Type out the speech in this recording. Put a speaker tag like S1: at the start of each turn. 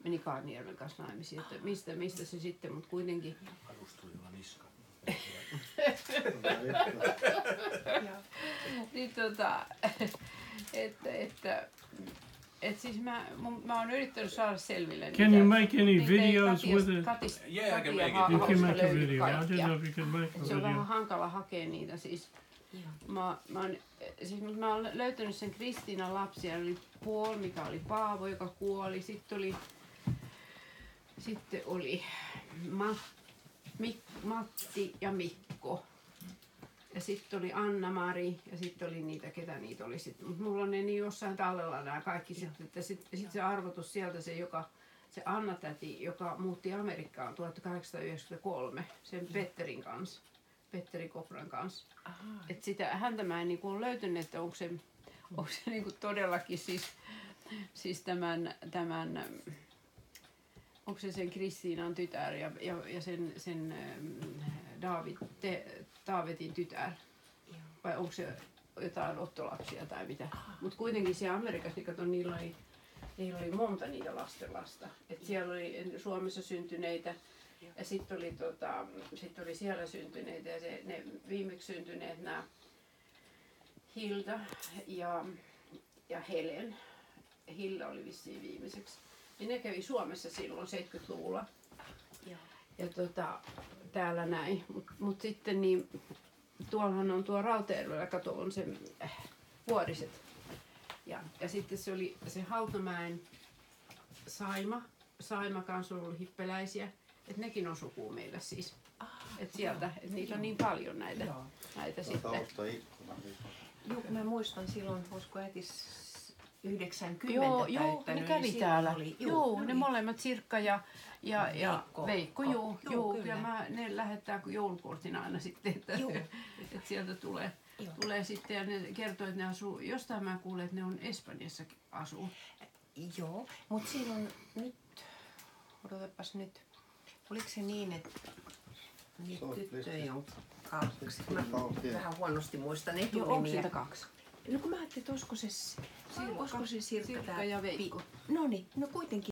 S1: meni Kaarnijärven kanssa naimisiin, että mistä se sitten, mutta kuitenkin.
S2: Arustujilla niska.
S1: Niin että siis mä oon yrittänyt saada selville.
S3: Can you make any videos with it?
S2: Yeah, I can make it.
S3: You can make a video. I don't know if you can make a
S1: Se on vähän
S3: video.
S1: hankala hakea niitä siis. Mä oon löytänyt sen Kristiinan lapsia, oli Paul, mikä oli Paavo, joka kuoli. Sitten oli Matti ja Mikko. Ja sitten oli Anna-Mari ja sitten oli niitä, ketä niitä oli sitten. Mutta mulla on ne niin jossain tallella nämä kaikki sitten. Että sitten se arvotus sieltä se Anna-täti, joka muutti Amerikkaan 1893 sen Petterin kanssa. Petteri Kopran kanssa. Että häntä mä en niinku ole löytänyt, että onko se niinku todellakin siis tämän onko se sen Kristiinan tytär ja sen Daavidin tytär. Vai onko se jotain ottolapsia tai mitä. Mutta kuitenkin siellä Amerikassa, niillä oli monta niitä lastenlasta. Et siellä oli Suomessa syntyneitä. Ja sitten oli siellä syntyneitä ja ne viimeksi syntyneet nämä Hilda ja Helen. Hilda oli vissiin viimeiseksi. Ja ne kävi Suomessa silloin 70-luvulla. Ja täällä näin. Mut sitten niin, tuollahan on tuo Rautajärvellä, kato on se Vuoriset. Ja sitten se oli se Hautamäen Saima kanssa on ollut hippeläisiä. Että nekin on sukua meillä siis. Että sieltä, että niitä on niin paljon näitä sitten.
S4: Joo, mä muistan silloin, olisiko äitis 90
S1: Joo, ne kävi täällä. Joo, ne molemmat Sirkka ja Veikko. Joo, kyllä ne lähettää joulukortin aina sitten, että sieltä tulee sitten ja ne kertoo, että ne asuu, jostain mä kuulen, että ne on Espanjassa asuu.
S4: Joo, mutta siinä on nyt, odotapas nyt, oliko se niin, että niitä tyttöjä on 2? Mä vähän huonosti muistan etunimiä.
S1: Joo, onko siitä 2?
S4: No kun mä ajattelin, että olisiko se Sirkka
S1: ja Veikko.
S4: Noniin, no kuitenkin.